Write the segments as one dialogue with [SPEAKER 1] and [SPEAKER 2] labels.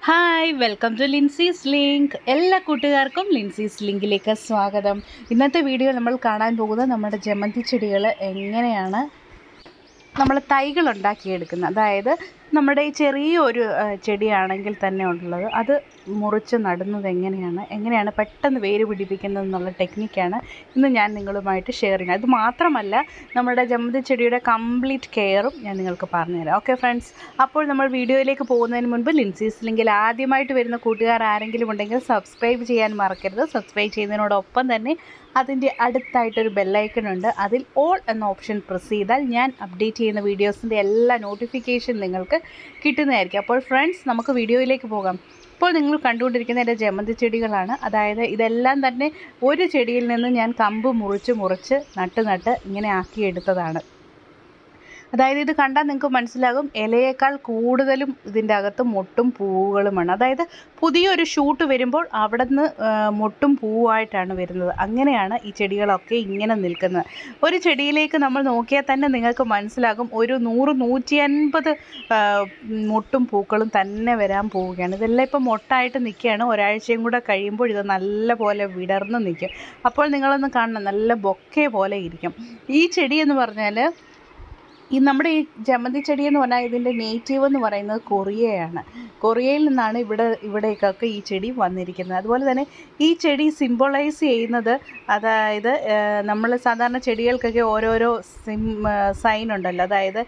[SPEAKER 1] Hi welcome to Linsy's link. എല്ലാ കൂട്ടുകാർക്കും ലിൻസീസ് ലിങ്കിലേക്ക് സ്വാഗതം. ഇന്നത്തെ വീഡിയോ നമ്മൾ കാണാൻ പോകുന്നത് നമ്മുടെ ജമന്തി ചെടികൾ എങ്ങനെയാണ് നമ്മൾ തൈകൾ ഉണ്ടാക്കിയെടുക്കുന്നത്. അതായത് നമ്മുടെ ഈ ചെറിയൊരു ചെടിയാണെങ്കിൽ തന്നെ ഉള്ളത് അത് മുറിച്ച് നടുന്നത് എങ്ങനെയാണ് പെട്ടെന്ന് വേര് പിടിപ്പിക്കുന്നത് എന്നുള്ള ടെക്നിക്കാണ് ഇന്ന് ഞാൻ നിങ്ങളുമായിട്ട് ഷെയർ ചെയ്യുന്നത്. അത് മാത്രമല്ല നമ്മുടെ ജമന്തി ചെടിയുടെ കംപ്ലീറ്റ് കെയറും ഞാൻ നിങ്ങൾക്ക് പറഞ്ഞുതരാം. ഓക്കെ ഫ്രണ്ട്സ്, അപ്പോൾ നമ്മൾ വീഡിയോയിലേക്ക് പോകുന്നതിന് മുൻപ് ലിൻസീസ് ലിങ്കിൽ ആദ്യമായിട്ട് വരുന്ന കൂട്ടുകാർ ആരെങ്കിലും ഉണ്ടെങ്കിൽ സബ്സ്ക്രൈബ് ചെയ്യാൻ മറക്കരുത്. സബ്സ്ക്രൈബ് ചെയ്യുന്നതിനോടൊപ്പം തന്നെ അതിൻ്റെ അടുത്തായിട്ടൊരു ബെല്ലൈക്കൺ ഉണ്ട്. അതിൽ ഓൾ എന്ന ഓപ്ഷൻ പ്രസ് ചെയ്താൽ ഞാൻ അപ്ഡേറ്റ് ചെയ്യുന്ന വീഡിയോസിൻ്റെ എല്ലാ നോട്ടിഫിക്കേഷൻ നിങ്ങൾക്ക് കിട്ടുന്നതായിരിക്കും. അപ്പോൾ ഫ്രണ്ട്സ്, നമുക്ക് വീഡിയോയിലേക്ക് പോകാം. ഇപ്പോൾ നിങ്ങൾ കണ്ടുകൊണ്ടിരിക്കുന്ന എൻ്റെ ജമന്തി ചെടികളാണ്. അതായത് ഇതെല്ലാം തന്നെ ഒരു ചെടിയിൽ നിന്ന് ഞാൻ കമ്പ് മുറിച്ച് നട്ട് ഇങ്ങനെ ആക്കിയെടുത്തതാണ്. അതായത് ഇത് കണ്ടാൽ നിങ്ങൾക്ക് മനസ്സിലാകും ഇലയേക്കാൾ കൂടുതലും ഇതിൻ്റെ അകത്ത് മൊട്ടും പൂവുകളുമാണ്. അതായത് പുതിയൊരു ഷൂട്ട് വരുമ്പോൾ അവിടെ നിന്ന് മൊട്ടും പൂവായിട്ടാണ് വരുന്നത്. അങ്ങനെയാണ് ഈ ചെടികളൊക്കെ ഇങ്ങനെ നിൽക്കുന്നത്. ഒരു ചെടിയിലേക്ക് നമ്മൾ നോക്കിയാൽ തന്നെ നിങ്ങൾക്ക് മനസ്സിലാകും ഒരു 100-150 മൊട്ടും പൂക്കളും തന്നെ വരാൻ പോവുകയാണ്. ഇതെല്ലാം ഇപ്പോൾ മൊട്ടായിട്ട് നിൽക്കുകയാണ്. ഒരാഴ്ചയും കൂടെ കഴിയുമ്പോൾ ഇത് നല്ല പോലെ വിടർന്ന് നിൽക്കും. അപ്പോൾ നിങ്ങളൊന്ന് കാണണം, നല്ല ബൊക്കെ പോലെ ഇരിക്കും. ഈ ചെടി എന്ന് പറഞ്ഞാൽ നമ്മുടെ ഈ ജമന്തി ചെടി എന്ന് പറഞ്ഞാൽ ഇതിൻ്റെ നേറ്റീവ് എന്ന് പറയുന്നത് കൊറിയയാണ്. കൊറിയയിൽ നിന്നാണ് ഇവിടേക്കൊക്കെ ഈ ചെടി വന്നിരിക്കുന്നത്. അതുപോലെ തന്നെ ഈ ചെടി സിംബോളൈസ് ചെയ്യുന്നത്, അതായത് നമ്മൾ സാധാരണ ചെടികൾക്കൊക്കെ ഓരോരോ സൈൻ ഉണ്ടല്ലോ. അതായത്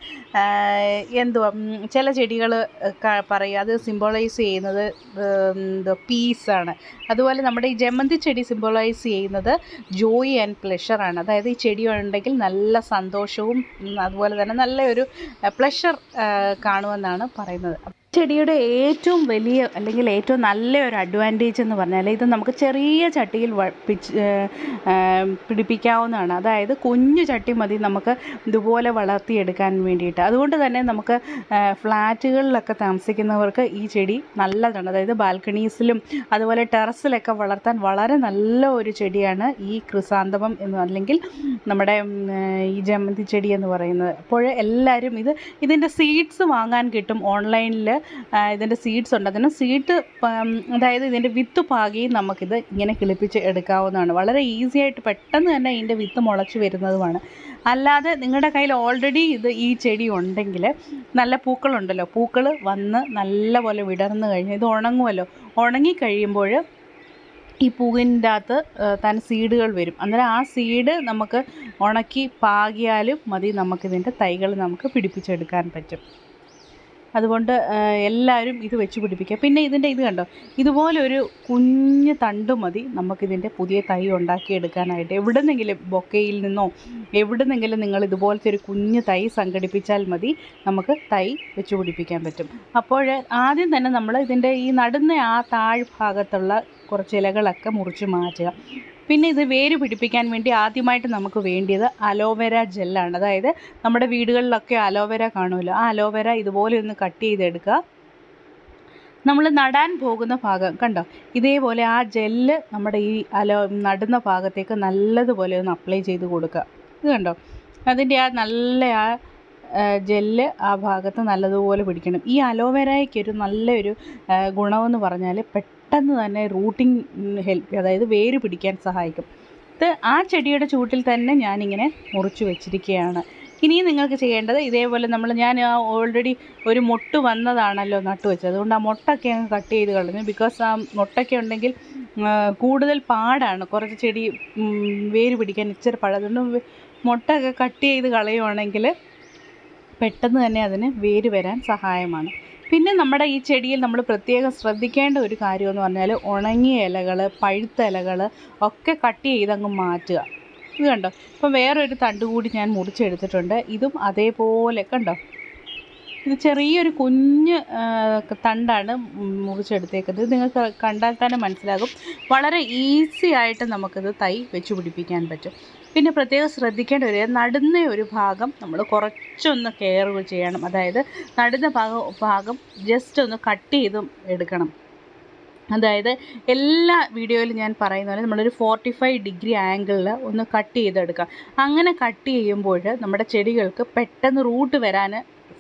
[SPEAKER 1] ചില ചെടികൾ പറയും അത് സിംബോളൈസ് ചെയ്യുന്നത് പീസാണ്. അതുപോലെ നമ്മുടെ ഈ ജമന്തി ചെടി സിംബോളൈസ് ചെയ്യുന്നത് ജോയ് ആൻഡ് പ്ലഷറാണ്. അതായത് ഈ ചെടി ഉണ്ടെങ്കിൽ നല്ല സന്തോഷവും അതുപോലെ തന്നെ നല്ലൊരു പ്ലഷർ കാണുമെന്നാണ് പറയുന്നത്. ചെടിയുടെ ഏറ്റവും വലിയ അല്ലെങ്കിൽ ഏറ്റവും നല്ലൊരു അഡ്വാൻറ്റേജ് എന്ന് പറഞ്ഞാൽ ഇത് നമുക്ക് ചെറിയ ചട്ടിയിൽ പിടിപ്പിക്കാവുന്നതാണ്. അതായത് കുഞ്ഞു ചട്ടി മതി നമുക്ക് ഇതുപോലെ വളർത്തിയെടുക്കാൻ വേണ്ടിയിട്ട്. അതുകൊണ്ട് തന്നെ നമുക്ക് ഫ്ലാറ്റുകളിലൊക്കെ താമസിക്കുന്നവർക്ക് ഈ ചെടി നല്ലതാണ്. അതായത് ബാൽക്കണീസിലും അതുപോലെ ടെറസിലൊക്കെ വളർത്താൻ വളരെ നല്ല ഒരു ചെടിയാണ് ഈ ക്രിസാന്തമം അല്ലെങ്കിൽ നമ്മുടെ ഈ ജമന്തി ചെടി എന്ന് പറയുന്നത്. അപ്പോൾ എല്ലാവരും ഇതിൻ്റെ സീഡ്സ് വാങ്ങാൻ കിട്ടും ഓൺലൈനിൽ. ഇതിൻ്റെ സീഡ്സ് ഉണ്ട്. അതിന് അതായത് ഇതിൻ്റെ വിത്ത് പാകി നമുക്കിത് ഇങ്ങനെ കിളിപ്പിച്ച് എടുക്കാവുന്നതാണ്. വളരെ ഈസി ആയിട്ട് പെട്ടെന്ന് തന്നെ ഇതിൻ്റെ വിത്ത് മുളച്ച് വരുന്നതുമാണ്. അല്ലാതെ നിങ്ങളുടെ കയ്യിൽ ഓൾറെഡി ഈ ചെടി ഉണ്ടെങ്കിൽ നല്ല പൂക്കളുണ്ടല്ലോ, പൂക്കൾ വന്ന് നല്ല പോലെ വിടർന്ന് കഴിഞ്ഞ് ഇത് ഉണങ്ങുമല്ലോ. ഉണങ്ങിക്കഴിയുമ്പോൾ ഈ പൂവിൻ്റെ അകത്ത് തന്നെ സീഡുകൾ വരും. അന്നേരം ആ സീഡ് നമുക്ക് ഉണക്കി പാകിയാലും മതി, നമുക്കിതിൻ്റെ തൈകൾ നമുക്ക് പിടിപ്പിച്ചെടുക്കാൻ പറ്റും. അതുകൊണ്ട് എല്ലാവരും ഇത് വെച്ച് പിടിപ്പിക്കുക. പിന്നെ ഇത് കണ്ടോ, ഇതുപോലെ ഒരു കുഞ്ഞ് തണ്ട് മതി നമുക്കിതിൻ്റെ പുതിയ തൈ ഉണ്ടാക്കിയെടുക്കാനായിട്ട്. എവിടുന്നെങ്കിലും ബൊക്കയിൽ നിന്നോ എവിടുന്നെങ്കിലും നിങ്ങൾ ഇതുപോലത്തെ ഒരു കുഞ്ഞ് തൈ സംഘടിപ്പിച്ചാൽ മതി, നമുക്ക് തൈ വെച്ച് പിടിപ്പിക്കാൻ പറ്റും. അപ്പോൾ ആദ്യം തന്നെ നമ്മൾ ഇതിൻ്റെ ഈ നടുന്ന ആ താഴ്ഭാഗത്തുള്ള കുറച്ച് ഇലകളൊക്കെ മുറിച്ച് മാറ്റുക. പിന്നെ ഇത് വേര് പിടിപ്പിക്കാൻ വേണ്ടി ആദ്യമായിട്ട് നമുക്ക് വേണ്ടിയത് അലോവേര ജെല്ലാണ്. അതായത് നമ്മുടെ വീടുകളിലൊക്കെ അലോവേര കാണുമല്ലോ, ആ അലോവേര ഇതുപോലെ ഒന്ന് കട്ട് ചെയ്തെടുക്കുക. നമ്മൾ നടാൻ പോകുന്ന ഭാഗം കണ്ടോ, ഇതേപോലെ ആ ജെല്ല് നമ്മുടെ ഈ നടുന്ന ഭാഗത്തേക്ക് നല്ലതുപോലെ ഒന്ന് അപ്ലൈ ചെയ്ത് കൊടുക്കുക. ഇത് കണ്ടോ, അതിൻ്റെ ആ ജെല്ല് ആ ഭാഗത്ത് നല്ലതുപോലെ പിടിക്കണം. ഈ അലോവേരയ്ക്കൊരു നല്ലൊരു ഗുണമെന്ന് പറഞ്ഞാൽ പെട്ടെന്ന് തന്നെ റൂട്ടിങ് ഹെൽപ്പ്, അതായത് വേര് പിടിക്കാൻ സഹായിക്കും. ഇത് ആ ചെടിയുടെ ചൂട്ടിൽ തന്നെ ഞാനിങ്ങനെ മുറിച്ച് വെച്ചിരിക്കുകയാണ്. ഇനിയും നിങ്ങൾക്ക് ചെയ്യേണ്ടത് ഇതേപോലെ ഞാൻ ഓൾറെഡി ഒരു മൊട്ട് വന്നതാണല്ലോ നട്ടു വെച്ചത്, അതുകൊണ്ട് ആ മൊട്ടൊക്കെ അങ്ങ് കട്ട് ചെയ്ത് കളഞ്ഞു. ബിക്കോസ് ആ മൊട്ടൊക്കെ ഉണ്ടെങ്കിൽ കൂടുതൽ പാടാണ് കുറച്ച് ചെടി വേര് പിടിക്കാൻ ഇച്ചിരി പാട്. അതുകൊണ്ട് മൊട്ടൊക്കെ കട്ട് ചെയ്ത് കളയുവാണെങ്കിൽ പെട്ടെന്ന് തന്നെ അതിന് വേര് വരാൻ സഹായമാണ്. പിന്നെ നമ്മുടെ ഈ ചെടിയിൽ നമ്മൾ പ്രത്യേകം ശ്രദ്ധിക്കേണ്ട ഒരു കാര്യമെന്ന് പറഞ്ഞാൽ ഉണങ്ങിയ ഇലകൾ, പഴുത്ത ഇലകൾ ഒക്കെ കട്ട് ചെയ്തങ്ങ് മാറ്റുക. ഇത് കണ്ടോ, ഇപ്പം വേറൊരു തണ്ട് കൂടി ഞാൻ മുറിച്ചെടുത്തിട്ടുണ്ട്. ഇതും അതേപോലെ കണ്ടോ, ഇത് ചെറിയൊരു കുഞ്ഞ് തണ്ടാണ് മുറിച്ചെടുത്തേക്കുന്നത്. ഇത് നിങ്ങൾക്ക് കണ്ടാൽ തന്നെ മനസ്സിലാകും. വളരെ ഈസി ആയിട്ട് നമുക്കിത് തൈ വെച്ച് പിടിപ്പിക്കാൻ പറ്റും. പിന്നെ പ്രത്യേകം ശ്രദ്ധിക്കേണ്ട നടുന്ന ഒരു ഭാഗം നമ്മൾ കുറച്ചൊന്ന് കെയർ ചെയ്യണം. അതായത് നടുന്ന ഭാഗം ജസ്റ്റ് ഒന്ന് കട്ട് ചെയ്തും എടുക്കണം. അതായത് എല്ലാ വീഡിയോയിലും ഞാൻ പറയുന്ന പോലെ നമ്മളൊരു 45 ഡിഗ്രി ആംഗിളിൽ ഒന്ന് കട്ട് ചെയ്തെടുക്കാം. അങ്ങനെ കട്ട് ചെയ്യുമ്പോൾ നമ്മുടെ ചെടികൾക്ക് പെട്ടെന്ന് റൂട്ട് വരാൻ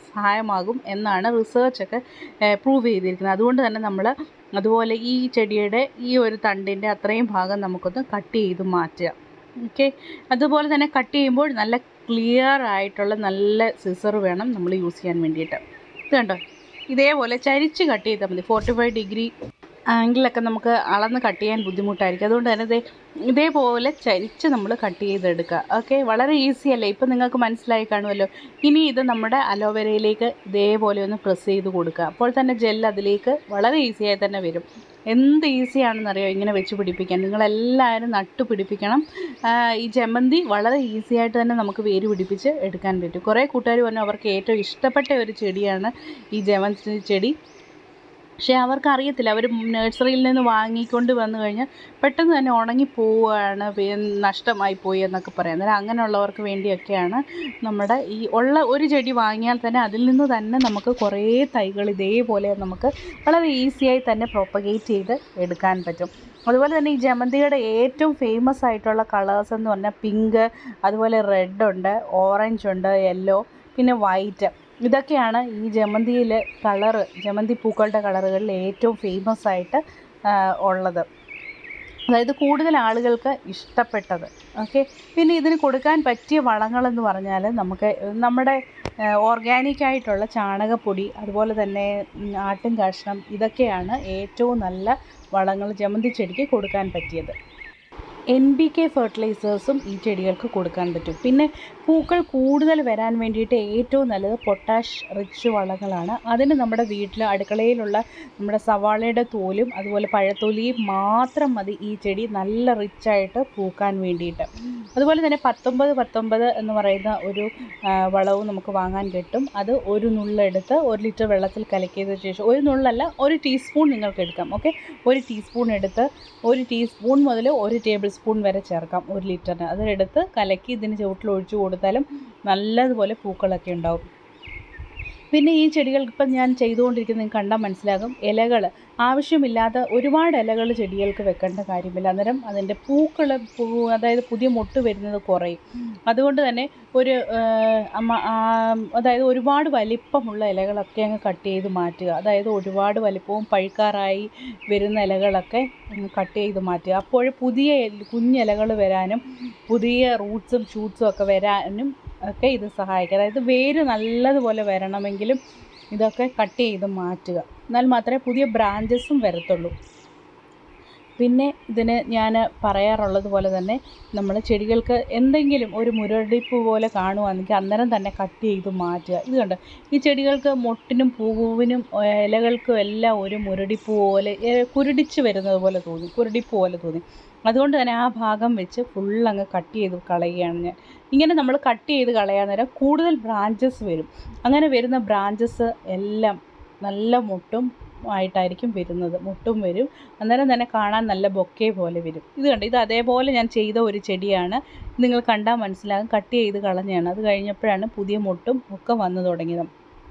[SPEAKER 1] സഹായമാകും എന്നാണ് റിസർച്ചൊക്കെ പ്രൂവ് ചെയ്തിരിക്കുന്നത്. അതുകൊണ്ട് തന്നെ നമ്മൾ അതുപോലെ ഈ ചെടിയുടെ ഈ ഒരു തണ്ടിൻ്റെ അത്രയും ഭാഗം നമുക്കൊന്ന് കട്ട് ചെയ്ത് മാറ്റുക. ഓക്കെ, അതുപോലെ തന്നെ കട്ട് ചെയ്യുമ്പോൾ നല്ല ക്ലിയർ ആയിട്ടുള്ള നല്ല സിസർ വേണം നമ്മൾ യൂസ് ചെയ്യാൻ വേണ്ടിയിട്ട്. ഇത് കണ്ടോ, ഇതേപോലെ ചരിച്ച് കട്ട് ചെയ്താൽ മതി. 45 ഡിഗ്രി ആംഗിളൊക്കെ നമുക്ക് അളന്ന് കട്ട് ചെയ്യാൻ ബുദ്ധിമുട്ടായിരിക്കും. അതുകൊണ്ട് തന്നെ ഇതേപോലെ ചരിച്ച് നമ്മൾ കട്ട് ചെയ്തെടുക്കുക. ഓക്കെ, വളരെ ഈസി അല്ലേ? ഇപ്പം നിങ്ങൾക്ക് മനസ്സിലായി കാണുമല്ലോ. ഇനി ഇത് നമ്മുടെ അലോവേരയിലേക്ക് ഇതേപോലെ ഒന്ന് പ്രസ് ചെയ്ത് കൊടുക്കുക. അപ്പോൾ തന്നെ ജെൽ അതിലേക്ക് വളരെ ഈസിയായി തന്നെ വരും. എന്ത് ഈസിയാണെന്നറിയോ ഇങ്ങനെ വെച്ച് പിടിപ്പിക്കാൻ. നിങ്ങളെല്ലാവരും നട്ടു പിടിപ്പിക്കണം. ഈ ജമന്തി വളരെ ഈസി ആയിട്ട് തന്നെ നമുക്ക് വേര് പിടിപ്പിച്ച് എടുക്കാൻ പറ്റും. കുറേ കൂട്ടുകാർ പറഞ്ഞു അവർക്ക് ഏറ്റവും ഇഷ്ടപ്പെട്ട ഒരു ചെടിയാണ് ഈ ജമന്തി ചെടി. പക്ഷേ അവർക്കറിയത്തില്ല, അവർ നഴ്സറിയിൽ നിന്ന് വാങ്ങിക്കൊണ്ട് വന്നു കഴിഞ്ഞാൽ പെട്ടെന്ന് തന്നെ ഉണങ്ങിപ്പോവുകയാണ്, നഷ്ടമായി പോയി എന്നൊക്കെ പറയാം. അന്നേരം അങ്ങനെയുള്ളവർക്ക് വേണ്ടിയൊക്കെയാണ് നമ്മുടെ ഈ ഉള്ള ഒരു ചെടി വാങ്ങിയാൽ തന്നെ അതിൽ നിന്ന് തന്നെ നമുക്ക് കുറേ തൈകൾ ഇതേപോലെ നമുക്ക് വളരെ ഈസിയായി തന്നെ പ്രൊപ്പഗേറ്റ് ചെയ്ത് എടുക്കാൻ പറ്റും. അതുപോലെ തന്നെ ഈ ജമന്തിയുടെ ഏറ്റവും ഫേമസ് ആയിട്ടുള്ള കളേഴ്സ് എന്ന് പറഞ്ഞാൽ പിങ്ക്, അതുപോലെ റെഡ് ഉണ്ട്, ഓറഞ്ച് ഉണ്ട്, യെല്ലോ, പിന്നെ വൈറ്റ്. ഇതൊക്കെയാണ് ഈ ജമന്തിയിലെ കളറ്, ജമന്തി പൂക്കളുടെ കളറുകളിൽ ഏറ്റവും ഫേമസ് ആയിട്ട് ഉള്ളത്. അതായത് കൂടുതൽ ആളുകൾക്ക് ഇഷ്ടപ്പെട്ടത്. ഓക്കെ, പിന്നെ ഇതിന് കൊടുക്കാൻ പറ്റിയ വളങ്ങളെന്ന് പറഞ്ഞാൽ നമുക്ക് നമ്മുടെ ഓർഗാനിക്കായിട്ടുള്ള ചാണകപ്പൊടി, അതുപോലെ തന്നെ ആട്ടിൻ കാഷ്ണം, ഇതൊക്കെയാണ് ഏറ്റവും നല്ല വളങ്ങൾ ജമന്തി ചെടിക്ക് കൊടുക്കാൻ പറ്റിയത്. NPK ഫെർട്ടിലൈസേഴ്സും ഈ ചെടികൾക്ക് കൊടുക്കാൻ പറ്റും. പിന്നെ പൂക്കൾ കൂടുതൽ വരാൻ വേണ്ടിയിട്ട് ഏറ്റവും നല്ലത് പൊട്ടാഷ് റിച്ച് വളങ്ങളാണ്. അതിന് നമ്മുടെ വീട്ടിൽ അടുക്കളയിലുള്ള നമ്മുടെ സവാളയുടെ തോലും അതുപോലെ പഴത്തൊലിയും മാത്രം മതി ഈ ചെടി നല്ല റിച്ചായിട്ട് പൂക്കാൻ വേണ്ടിയിട്ട്. അതുപോലെ തന്നെ 19-19 എന്ന് പറയുന്ന ഒരു വളവും നമുക്ക് വാങ്ങാൻ കിട്ടും. അത് ഒരു നുള്ളെടുത്ത് 1 ലിറ്റർ വെള്ളത്തിൽ കലക്കിയതിന് ശേഷം, ഒരു നുള്ളല്ല 1 ടീസ്പൂൺ നിങ്ങൾക്ക് എടുക്കാം. ഓക്കെ, 1 ടീസ്പൂൺ എടുത്ത് 1 ടീസ്പൂൺ മുതൽ 1 ടേബിൾ സ്പൂൺ വരെ ചേർക്കാം 1 ലിറ്ററിന്. അതിലെടുത്ത് കലക്കി ഇതിന് ചുവട്ടിൽ ഒഴിച്ചു കൊടുത്താലും നല്ലതുപോലെ പൂക്കളൊക്കെ ഉണ്ടാവും. പിന്നെ ഈ ചെടികൾക്ക് ഇപ്പം ഞാൻ ചെയ്തുകൊണ്ടിരിക്കുന്നത് നിങ്ങൾക്ക് കണ്ടാൽ മനസ്സിലാകും. ഇലകൾ ആവശ്യമില്ലാത്ത ഒരുപാട് ഇലകൾ ചെടികൾക്ക് വെക്കേണ്ട കാര്യമില്ല. അന്നേരം അതിൻ്റെ പൂക്കൾ അതായത് പുതിയ മൊട്ട് വരുന്നത് കുറയും. അതുകൊണ്ട് തന്നെ ഒരു അതായത് ഒരുപാട് വലിപ്പമുള്ള ഇലകളൊക്കെ അങ്ങ് കട്ട് ചെയ്ത് മാറ്റുക. അതായത് ഒരുപാട് വലിപ്പവും പഴുക്കാറായി വരുന്ന ഇലകളൊക്കെ കട്ട് ചെയ്ത് മാറ്റുക. അപ്പോൾ പുതിയ കുഞ്ഞിലകൾ വരാനും പുതിയ റൂട്ട്സും ഷൂട്ട്സും ഒക്കെ വരാനും ഒക്കെ ഇത് സഹായിക്കും. അതായത് വേര് നല്ലതുപോലെ വരണമെങ്കിലും ഇതൊക്കെ കട്ട് ചെയ്ത് മാറ്റുക. എന്നാൽ മാത്രമേ പുതിയ ബ്രാഞ്ചസും വരത്തുള്ളൂ. പിന്നെ ഇതിന് ഞാൻ പറയാറുള്ളത് പോലെ തന്നെ നമ്മൾ ചെടികൾക്ക് എന്തെങ്കിലും ഒരു മുരടിപ്പ് പോലെ കാണുകയാണെങ്കിൽ അന്നേരം തന്നെ കട്ട് ചെയ്ത് മാറ്റുക. ഇത് കണ്ടോ, ഈ ചെടികൾക്ക് മൊട്ടിനും പൂവിനും ഇലകൾക്കും എല്ലാം ഒരു മുരടിപ്പ് പോലെ കുരുടിച്ച് വരുന്നത് പോലെ തോന്നി, കുരുടിപ്പ് പോലെ തോന്നി. അതുകൊണ്ട് തന്നെ ആ ഭാഗം വെച്ച് ഫുള്ളങ്ങ് കട്ട് ചെയ്ത് കളയുകയാണ് ഞാൻ. ഇങ്ങനെ നമ്മൾ കട്ട് ചെയ്ത് കളയാൻ നേരം കൂടുതൽ ബ്രാഞ്ചസ് വരും. അങ്ങനെ വരുന്ന ബ്രാഞ്ചസ് എല്ലാം നല്ല മുട്ടും ആയിട്ടായിരിക്കും വരുന്നത്, മുട്ടും വരും. അന്നേരം തന്നെ കാണാൻ നല്ല ബൊക്കെ പോലെ വരും. ഇത് കണ്ടോ, ഇത് അതേപോലെ ഞാൻ ചെയ്ത ഒരു ചെടിയാണ്. നിങ്ങൾ കണ്ടാൽ മനസ്സിലാകും, കട്ട് ചെയ്ത് കളഞ്ഞതാണ്. അത് കഴിഞ്ഞപ്പോഴാണ് പുതിയ മുട്ടും ഒക്കെ വന്നു തുടങ്ങിയത്.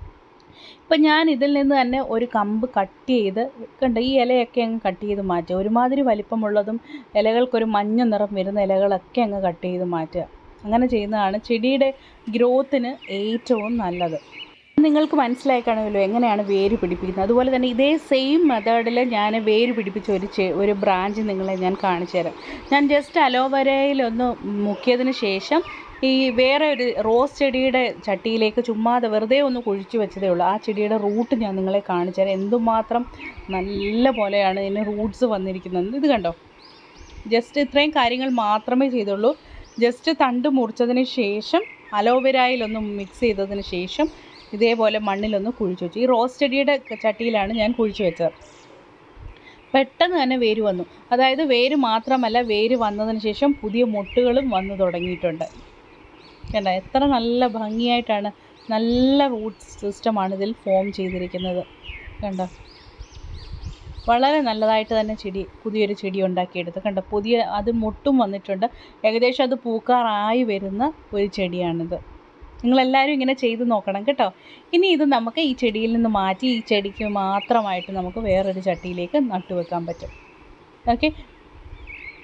[SPEAKER 1] ഇപ്പം ഞാൻ ഇതിൽ നിന്ന് തന്നെ ഒരു കമ്പ് കട്ട് ചെയ്ത് കണ്ടോ, ഈ ഇലയൊക്കെ അങ്ങ് കട്ട് ചെയ്ത് മാറ്റുക. ഒരുമാതിരി വലിപ്പമുള്ളതും ഇലകൾക്കൊരു മഞ്ഞ നിറം വരുന്ന ഇലകളൊക്കെ അങ്ങ് കട്ട് ചെയ്ത് മാറ്റുക. അങ്ങനെ ചെയ്യുന്നതാണ് ചെടിയുടെ ഗ്രോത്തിന് ഏറ്റവും നല്ലത്. നിങ്ങൾക്ക് മനസ്സിലായി കാണുമല്ലോ എങ്ങനെയാണ് വേര് പിടിപ്പിക്കുന്നത്. അതുപോലെ തന്നെ ഇതേ സെയിം മെത്തേഡിൽ ഞാൻ വേര് പിടിപ്പിച്ച ഒരു ബ്രാഞ്ച് നിങ്ങളെ ഞാൻ കാണിച്ചു തരാം. ഞാൻ ജസ്റ്റ് അലോവേരയിലൊന്ന് മുക്കിയതിന് ശേഷം ഈ വേറെ ഒരു റോസ് ചെടിയുടെ ചട്ടിയിലേക്ക് ചുമ്മാതെ വെറുതെ ഒന്ന് കുഴിച്ചു വെച്ചതേ ഉള്ളൂ. ആ ചെടിയുടെ റൂട്ട് ഞാൻ നിങ്ങളെ കാണിച്ചു തരാം. എന്തുമാത്രം നല്ല പോലെയാണ് ഇതിന് റൂട്ട്സ് വന്നിരിക്കുന്നത്. ഇത് കണ്ടോ, ജസ്റ്റ് ഇത്രയും കാര്യങ്ങൾ മാത്രമേ ചെയ്തുള്ളൂ. ജസ്റ്റ് തണ്ട് മുറിച്ചതിന് ശേഷം അലോവേരയിലൊന്ന് മിക്സ് ചെയ്തതിന് ശേഷം ഇതേപോലെ മണ്ണിലൊന്ന് കുഴിച്ചു വെച്ചു. ഈ റോസ് ചെടിയുടെ ചട്ടിയിലാണ് ഞാൻ കുഴിച്ചു വെച്ചത്. പെട്ടെന്ന് തന്നെ വേര് വന്നു. അതായത് വേര് മാത്രമല്ല, വേര് വന്നതിന് ശേഷം പുതിയ മൊട്ടുകളും വന്നു തുടങ്ങിയിട്ടുണ്ട്. കണ്ടോ, എത്ര നല്ല ഭംഗിയായിട്ടാണ്, നല്ല റൂട്ട് സിസ്റ്റമാണ് ഇതിൽ ഫോം ചെയ്തിരിക്കുന്നത്. കണ്ടോ, വളരെ നല്ലതായിട്ട് തന്നെ പുതിയൊരു ചെടി ഉണ്ടാക്കിയെടുത്ത്. കണ്ടോ, അത് മൊട്ടും വന്നിട്ടുണ്ട്. ഏകദേശം അത് പൂക്കാറായി വരുന്ന ഒരു ചെടിയാണിത്. നിങ്ങളെല്ലാവരും ഇങ്ങനെ ചെയ്ത് നോക്കണം കേട്ടോ. ഇനി ഇത് നമുക്ക് ഈ ചെടിയിൽ നിന്ന് മാറ്റി ഈ ചെടിക്ക് മാത്രമായിട്ട് നമുക്ക് വേറൊരു ചട്ടിയിലേക്ക് നട്ടുവെക്കാൻ പറ്റും. ഓക്കെ,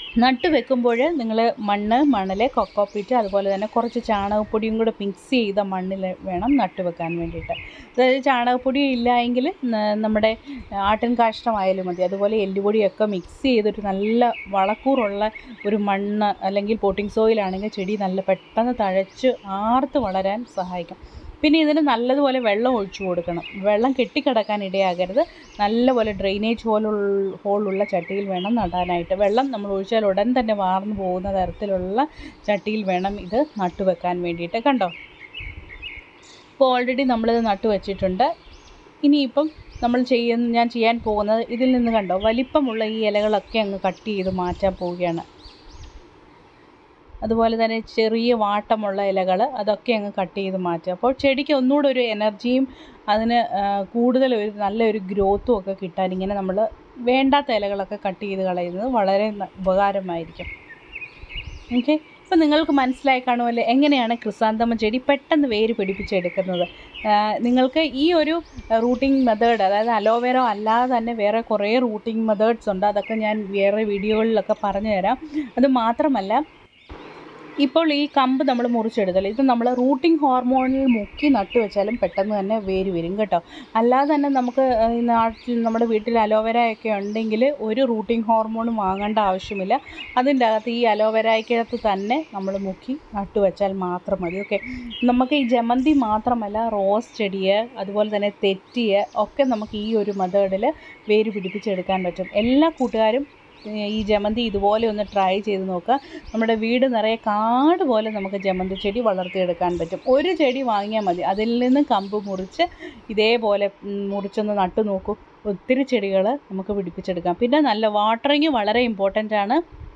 [SPEAKER 1] നട്ട് വെക്കുമ്പോൾ നിങ്ങൾ മണൽ, കൊക്കോപ്പീറ്റ്, അതുപോലെ തന്നെ കുറച്ച് ചാണകപ്പൊടിയും കൂടെ മിക്സ് ചെയ്ത മണ്ണിൽ വേണം നട്ട് വെക്കാൻ വേണ്ടിയിട്ട്. അതായത് ചാണകപ്പൊടി ഇല്ല എങ്കിൽ നമ്മുടെ ആട്ടിൻ കാഷ്ടമായാലും മതി. അതുപോലെ എല്ലുപൊടിയൊക്കെ മിക്സ് ചെയ്തിട്ട് നല്ല വളക്കൂറുള്ള ഒരു മണ്ണ് അല്ലെങ്കിൽ പോട്ടിംഗ് സോയിലാണെങ്കിൽ ചെടി നല്ല പെട്ടെന്ന് തഴച്ച് ആർത്ത് വളരാൻ സഹായിക്കും. പിന്നെ ഇതിന് നല്ലതുപോലെ വെള്ളം ഒഴിച്ചു കൊടുക്കണം. വെള്ളം കെട്ടിക്കിടക്കാൻ ഇടയാകരുത്. നല്ലപോലെ ഡ്രെയിനേജ് ഹോളുള്ള ചട്ടിയിൽ വേണം നടാനായിട്ട്. വെള്ളം നമ്മൾ ഒഴിച്ചാൽ ഉടൻ തന്നെ വാർന്നു പോകുന്ന തരത്തിലുള്ള ചട്ടിയിൽ വേണം ഇത് നട്ടുവെക്കാൻ വേണ്ടിയിട്ട്. കണ്ടോ, ഇപ്പോൾ ഓൾറെഡി നമ്മളിത് നട്ടുവെച്ചിട്ടുണ്ട്. ഇനിയിപ്പം ഞാൻ ചെയ്യാൻ പോകുന്നത് ഇതിൽ നിന്ന് കണ്ടോ വലിപ്പമുള്ള ഈ ഇലകളൊക്കെ അങ്ങ് കട്ട് ചെയ്ത് മാറ്റാൻ പോവുകയാണ്. അതുപോലെ തന്നെ ചെറിയ വാട്ടമുള്ള ഇലകൾ അതൊക്കെ അങ്ങ് കട്ട് ചെയ്ത് മാറ്റുക. അപ്പോൾ ചെടിക്ക് ഒന്നുകൂടെ ഒരു എനർജിയും അതിന് കൂടുതൽ നല്ലൊരു ഗ്രോത്തും ഒക്കെ കിട്ടാൻ ഇങ്ങനെ നമ്മൾ വേണ്ടാത്ത ഇലകളൊക്കെ കട്ട് ചെയ്ത് കളയുന്നത് വളരെ ഉപകാരമായിരിക്കും. ഓക്കെ, ഇപ്പോൾ നിങ്ങൾക്ക് മനസ്സിലായി കാണുമല്ലോ എങ്ങനെയാണ് ക്രിസാന്തമ ചെടി പെട്ടെന്ന് വേര് പിടിപ്പിച്ചെടുക്കുന്നത്. നിങ്ങൾക്ക് ഈ ഒരു റൂട്ടിംഗ് മെത്തേഡ്, അതായത് അലോവേര അല്ലാതെ തന്നെ വേറെ കുറേ റൂട്ടിംഗ് മെത്തേഡ്സ് ഉണ്ട്. അതൊക്കെ ഞാൻ വേറെ വീഡിയോകളിലൊക്കെ പറഞ്ഞു തരാം. അത് മാത്രമല്ല, ഇപ്പോൾ ഈ കമ്പ് നമ്മൾ മുറിച്ചെടുത്തല്ലോ, ഇത് നമ്മൾ റൂട്ടിംഗ് ഹോർമോണിൽ മുക്കി നട്ടു വെച്ചാലും പെട്ടെന്ന് തന്നെ വേര് വരും കേട്ടോ. അല്ലാതെ തന്നെ നമുക്ക് നാട്ടിൽ നമ്മുടെ വീട്ടിൽ അലോവേരയൊക്കെ ഉണ്ടെങ്കിൽ ഒരു റൂട്ടിംഗ് ഹോർമോണും വാങ്ങേണ്ട ആവശ്യമില്ല. അതിൻ്റെ അകത്ത് ഈ അലോവേരയ്ക്കകത്ത് തന്നെ നമ്മൾ മുക്കി നട്ടു വെച്ചാൽ മാത്രം മതി. ഓക്കെ, നമുക്ക് ഈ ജമന്തി മാത്രമല്ല, റോസ് ചെടിയെ അതുപോലെ തന്നെ തെറ്റിയെ ഒക്കെ നമുക്ക് ഈ ഒരു മെത്തേഡിൽ വേര് പിടിപ്പിച്ചെടുക്കാൻ പറ്റും. എല്ലാ കൂട്ടുകാരും ഈ ജമന്തി ഇതുപോലെ ഒന്ന് ട്രൈ ചെയ്ത് നോക്കുക. നമ്മുടെ വീട് നിറയെ കാട് പോലെ നമുക്ക് ജമന്തി ചെടി വളർത്തിയെടുക്കാൻ പറ്റും. ഒരു ചെടി വാങ്ങിയാൽ മതി, അതിൽ നിന്ന് കമ്പ് മുറിച്ച് ഇതേപോലെ മുറിച്ചൊന്ന് നട്ടു നോക്കൂ. ഒത്തിരി ചെടികൾ നമുക്ക് പിടിപ്പിച്ചെടുക്കാം. പിന്നെ നല്ല വാട്ടറിങ് വളരെ ഇമ്പോർട്ടൻ്റ് ആണ്.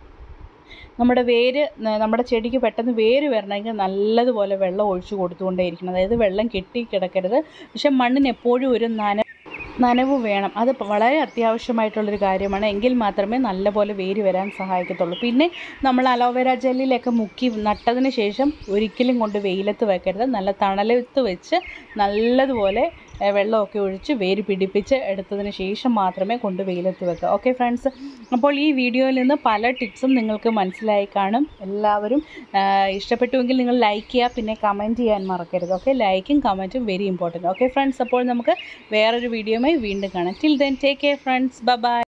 [SPEAKER 1] നമ്മുടെ ചെടിക്ക് പെട്ടെന്ന് വേര് വരണമെങ്കിൽ നല്ലതുപോലെ വെള്ളം ഒഴിച്ചു കൊടുത്തുകൊണ്ടേയിരിക്കണം. അതായത് വെള്ളം കെട്ടി കിടക്കരുത്. പക്ഷെ മണ്ണിന് എപ്പോഴും ഒരു നനവ് വേണം. അത് വളരെ അത്യാവശ്യമായിട്ടുള്ളൊരു കാര്യമാണ്. എങ്കിൽ മാത്രമേ നല്ലപോലെ വേര് വരാൻ സഹായിക്കത്തുള്ളൂ. പിന്നെ നമ്മൾ അലോവേര ജെല്ലിലൊക്കെ മുക്കി നട്ടതിന് ശേഷം ഒരിക്കലും കൊണ്ട് വെയിലത്ത് വെക്കരുത്. നല്ല തണലത്ത് വെച്ച് നല്ലതുപോലെ വെള്ളമൊക്കെ ഒഴിച്ച് വേര് പിടിപ്പിച്ച് എടുത്തതിന് ശേഷം മാത്രമേ കൊണ്ട് വെയിലത്ത് വെക്കുക. ഓക്കെ ഫ്രണ്ട്സ്, അപ്പോൾ ഈ വീഡിയോയിൽ നിന്ന് പല ടിപ്സും നിങ്ങൾക്ക് മനസ്സിലായി കാണും. എല്ലാവരും ഇഷ്ടപ്പെട്ടുവെങ്കിൽ നിങ്ങൾ ലൈക്ക് ചെയ്യുക, പിന്നെ കമൻറ്റ് ചെയ്യാൻ മറക്കരുത്. ഓക്കെ, ലൈക്കും കമൻറ്റും വെരി ഇമ്പോർട്ടൻറ്റ്. ഓക്കെ ഫ്രണ്ട്സ്, അപ്പോൾ നമുക്ക് വേറൊരു വീഡിയോയുമായി വീണ്ടും കാണാം. Till then take care friends, bye by.